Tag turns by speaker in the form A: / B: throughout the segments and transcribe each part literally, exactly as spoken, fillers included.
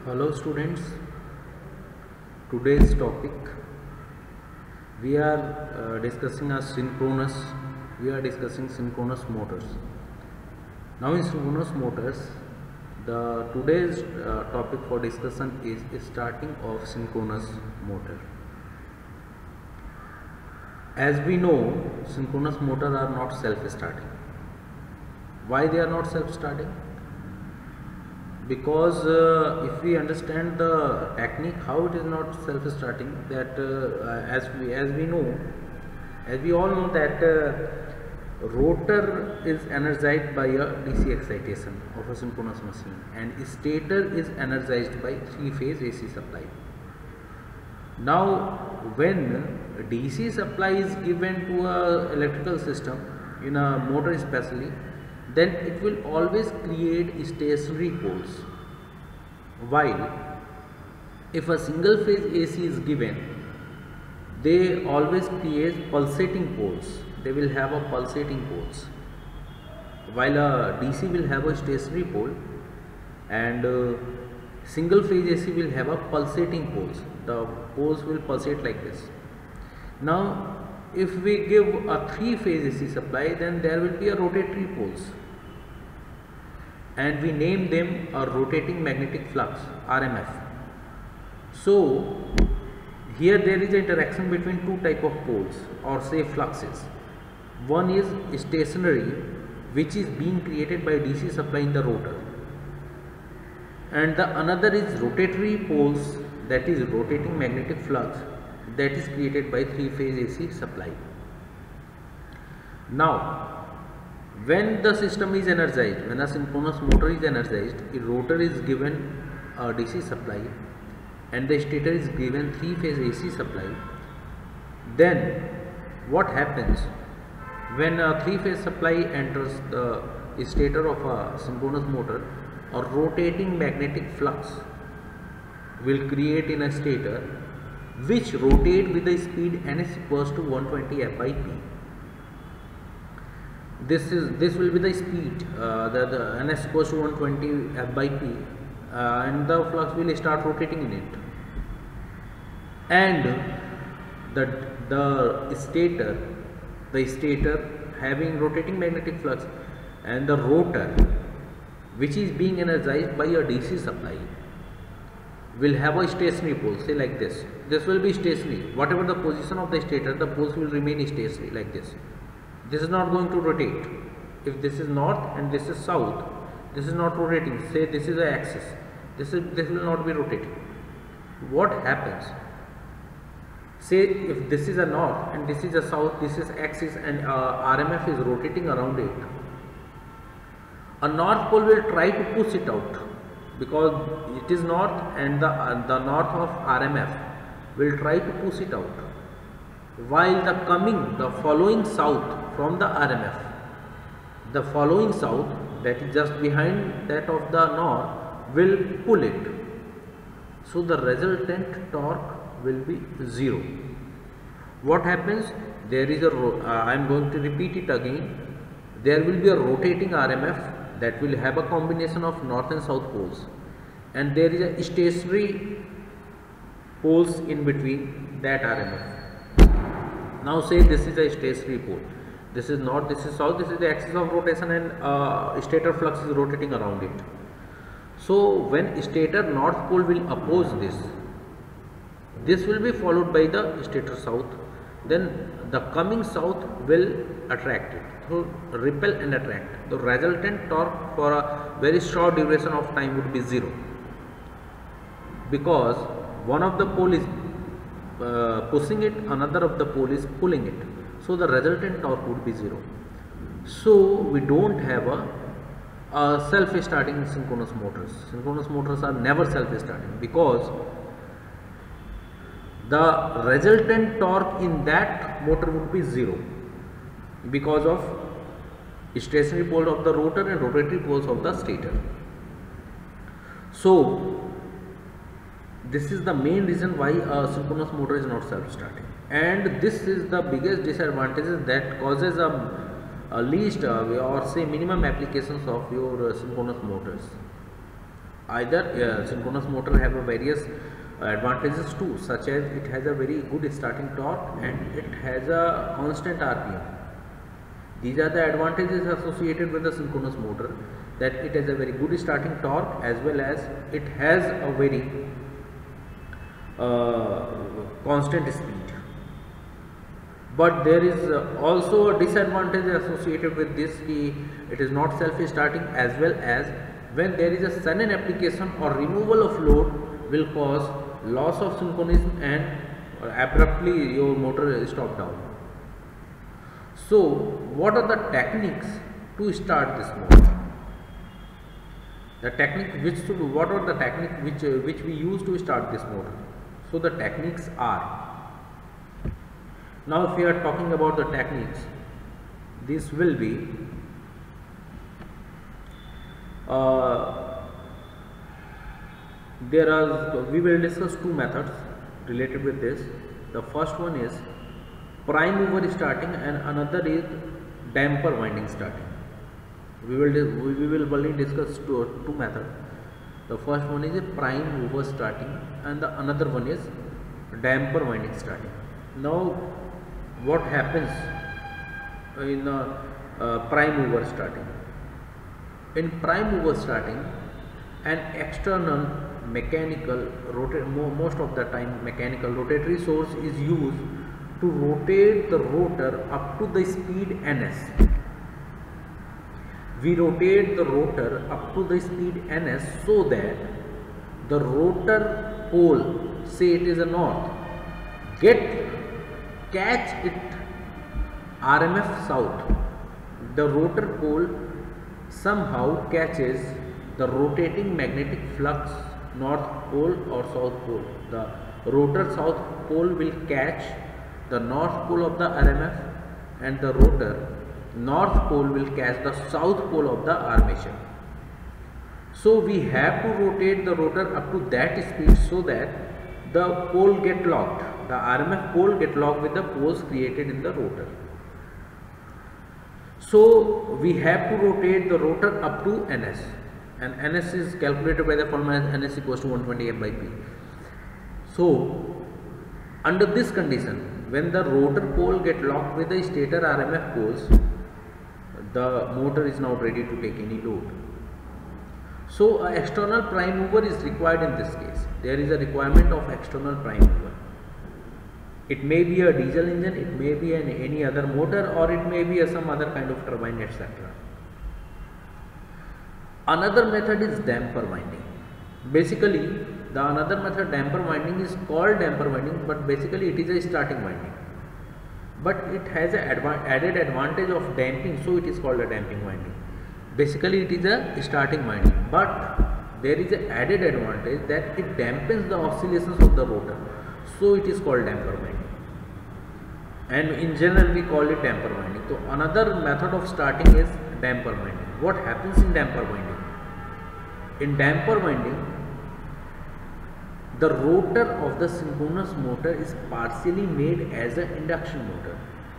A: Hello students, today's topic we are uh, discussing a synchronous we are discussing synchronous motors. Now in synchronous motors, the today's uh, topic for discussion is starting of synchronous motor. As we know, synchronous motors are not self-starting. Why they are not self-starting? Because uh, if we understand the technique how it is not self-starting, that uh, as we as we know as we all know that uh, rotor is energized by a D C excitation of a synchronous machine, and stator is energized by three-phase A C supply. Now when D C supply is given to a electrical system in a motor especially, then it will always create stationary poles, while if a single phase A C is given, they always create pulsating poles. They will have a pulsating poles, while a D C will have a stationary pole, and uh, single phase A C will have a pulsating poles. The poles will pulsate like this. Now if we give a three phase A C supply, then there will be a rotatory poles, and we name them a rotating magnetic flux, R M F. So here there is an interaction between two type of poles, or say fluxes. One is stationary, which is being created by D C supply in the rotor, and the another is rotatory poles, that is rotating magnetic flux, that is created by three phase A C supply. Now when the system is energized, when a synchronous motor is energized, a rotor is given a D C supply and the stator is given three phase A C supply. Then what happens when a three phase supply enters the stator of a synchronous motor? A rotating magnetic flux will create in a stator, which rotate with the speed n is equals to one hundred twenty F by P. This is this will be the speed, uh, the, the n is equals to one hundred twenty F by P, uh, and the flux will start rotating in it, and the the stator the stator having rotating magnetic flux, and the rotor, which is being energized by a D C supply, will have a stationary pole, say like this. This will be stationary. Whatever the position of the stator, the poles will remain stationary like this. This is not going to rotate. If this is north and this is south, this is not rotating. Say this is the axis. This is this will not be rotating. What happens? Say if this is a north and this is a south, this is axis, and uh, R M F is rotating around it. A north pole will try to push it out, because it is north, and the uh, the north of R M F will try to push it out, while the coming the following south from the R M F, the following south, that is just behind that of the north, will pull it. So the resultant torque will be zero. What happens? There is a uh, I am going to repeat it again. There will be a rotating R M F that will have a combination of north and south poles, and there is a stationary poles in between that R M F. Now say this is a stationary pole. This is north, this is south, this is the axis of rotation, and uh, stator flux is rotating around it. So when stator north pole will oppose this, this will be followed by the stator south. Then the coming south will attract it. So repel and attract. The resultant torque for a very short duration of time would be zero, because one of the pole is uh, pushing it, another of the pole is pulling it. So the resultant torque would be zero. So we don't have a, a self-starting synchronous motors. Synchronous motors are never self-starting, because the resultant torque in that motor would be zero, because of stationary pole of the rotor and rotatory poles of the stator. So this is the main reason why a synchronous motor is not self-starting, and this is the biggest disadvantages that causes a, a least uh, or say minimum applications of your uh, synchronous motors. Either uh, synchronous motor have a various advantages too, such as it has a very good starting torque and it has a constant R P M. These are the advantages associated with the synchronous motor, that it has a very good starting torque as well as it has a very uh, constant speed. But there is uh, also a disadvantage associated with this, ki it is not self-starting, as well as when there is a sudden application or removal of load will cause loss of synchronism and abruptly your motor stop down. So what are the techniques to start this motor? The technique which to do, what are the technique which uh, which we use to start this motor? So the techniques are, now if we are talking about the techniques, this will be uh, there are, we will discuss two methods related with this. The first one is prime mover starting and another is damper winding starting. We will we will only discuss two, two methods. The first one is a prime mover starting and the another one is damper winding starting. Now what happens in a, uh, prime mover starting? In prime mover starting, an external mechanical rotate, most of the time mechanical rotatory source is used to rotate the rotor up to the speed ns. We rotate the rotor up to the speed ns so that the rotor pole, say it is a north, get catch it R M F south. The rotor pole somehow catches the rotating magnetic flux north pole or south pole. The rotor south pole will catch the north pole of the R M F and the rotor north pole will catch the south pole of the armature. So we have to rotate the rotor up to that speed so that the pole get locked, the R M F pole get locked with the poles created in the rotor. So we have to rotate the rotor up to ns, and ns is calculated by the formula ns equals to one twenty F by P. So under this condition, when the rotor pole get locked with the stator R M F poles, the motor is now ready to take any load. So an external prime mover is required in this case. There is a requirement of external prime mover. It may be a diesel engine, it may be an any other motor, or it may be a some other kind of turbine, et cetera. Another method is damper winding. Basically, the another method, damper winding, is called damper winding, but basically it is a starting winding. But it has an adva added advantage of damping, so it is called a damping winding. Basically, it is a starting winding, but there is an added advantage that it dampens the oscillations of the rotor, so it is called damper winding. And in general, we call it damper winding. So another method of starting is damper winding. What happens in damper winding? In damper winding, the rotor of the synchronous motor is partially made as an induction motor.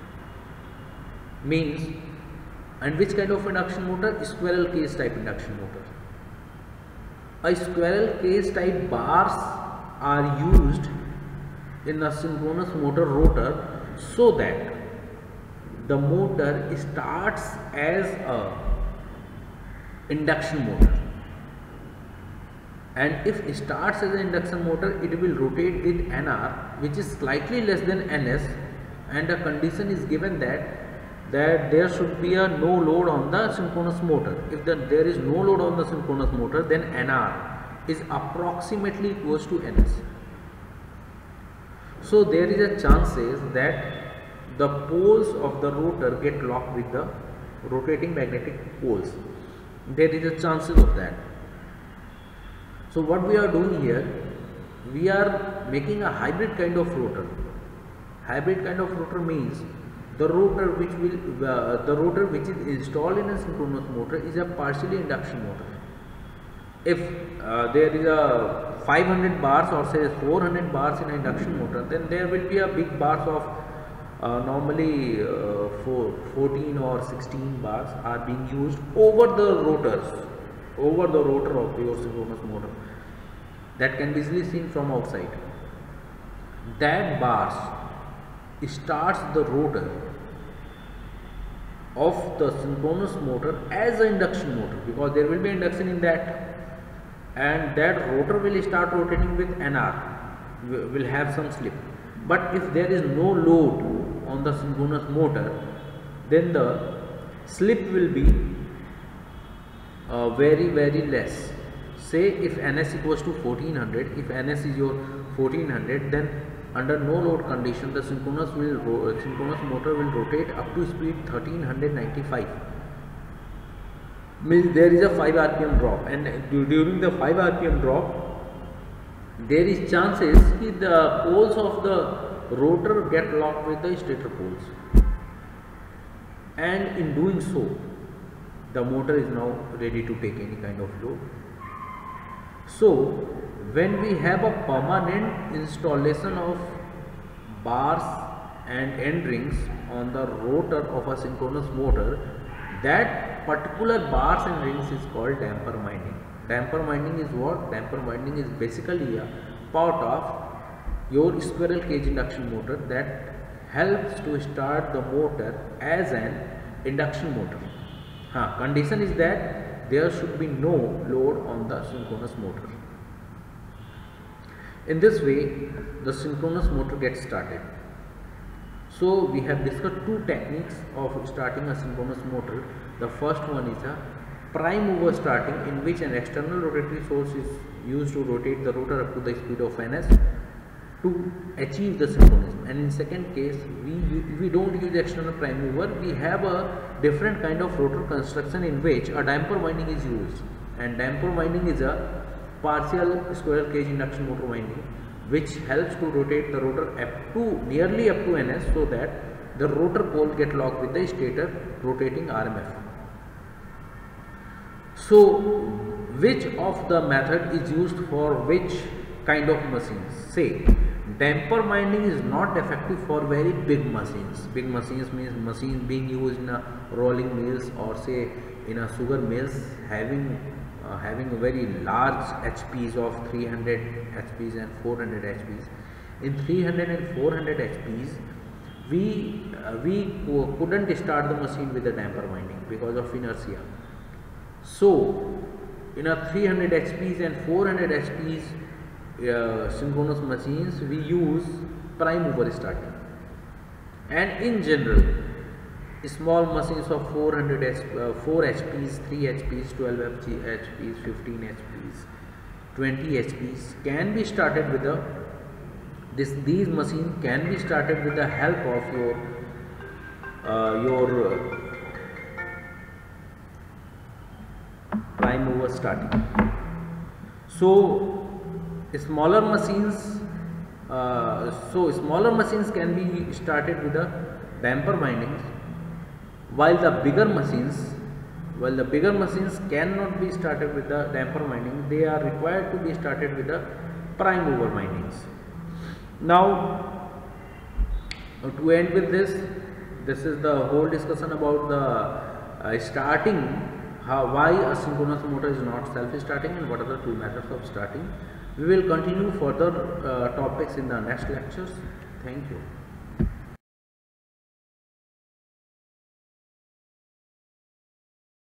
A: Means, and which kind of induction motor? Squirrel cage type induction motor. A squirrel cage type bars are used in a synchronous motor rotor so that the motor starts as a induction motor. And if it starts as an induction motor, it will rotate with N R, which is slightly less than N S, and a condition is given that that there should be a no load on the synchronous motor. If the, there is no load on the synchronous motor, then N R is approximately equals to N S. So there is a chances that the poles of the rotor get locked with the rotating magnetic poles. There is a chances of that. So what we are doing here, we are making a hybrid kind of rotor. Hybrid kind of rotor means the rotor which will uh, the rotor which is installed in a synchronous motor is a partially induction motor. If uh, there is a five hundred bars or say four hundred bars in an induction motor, then there will be a big bars of uh, normally uh, four, fourteen or sixteen bars are being used over the rotors. over the rotor of your synchronous motor. That can be easily seen from outside. That bars starts the rotor of the synchronous motor as an induction motor, because there will be induction in that, and that rotor will start rotating with N R, will have some slip. But if there is no load on the synchronous motor, then the slip will be uh, very very less. Say if N S equals to fourteen hundred, if N S is your fourteen hundred, then under no load condition the synchronous will uh, synchronous motor will rotate up to speed thirteen ninety-five. Means there is a five R P M drop, and during the five R P M drop there is chances that the poles of the rotor get locked with the stator poles, and in doing so the motor is now ready to take any kind of load. So when we have a permanent installation of bars and end rings on the rotor of a synchronous motor, that particular bars and rings is called damper winding. Damper winding is what? Damper winding is basically a part of your squirrel cage induction motor that helps to start the motor as an induction motor. Huh, condition is that there should be no load on the synchronous motor. In this way the synchronous motor gets started. So we have discussed two techniques of starting a synchronous motor. The first one is a prime mover starting, in which an external rotatory source is used to rotate the rotor up to the speed of N S to achieve the synchronism. And in second case, we we don't use external prime mover, we have a different kind of rotor construction in which a damper winding is used, and damper winding is a partial squirrel cage induction motor winding which helps to rotate the rotor up to nearly up to N S, so that the rotor pole get locked with the stator rotating R M F. So which of the method is used for which kind of machines? Say damper winding is not effective for very big machines. Big machines means machines being used in a rolling mills, or say in a sugar mills having uh, having a very large H Ps of three hundred H Ps and four hundred H Ps. In three hundred and four hundred H Ps, we uh, we couldn't start the machine with the damper winding because of inertia. So in a three hundred H Ps and four hundred H Ps Uh, synchronous machines, we use prime mover starting, and in general small machines of four hundred H, uh, four H Ps, three H Ps, twelve H Ps, fifteen H Ps, twenty H Ps can be started with the this these machines can be started with the help of your uh, your uh, prime mover starting. So smaller machines uh, so smaller machines can be started with the damper windings, while the bigger machines while the bigger machines cannot be started with the damper winding. They are required to be started with the prime mover windings. Now to end with this, this is the whole discussion about the uh, starting, how why a synchronous motor is not self-starting and what are the two methods of starting. We will continue further uh, topics in the next lectures. Thank you.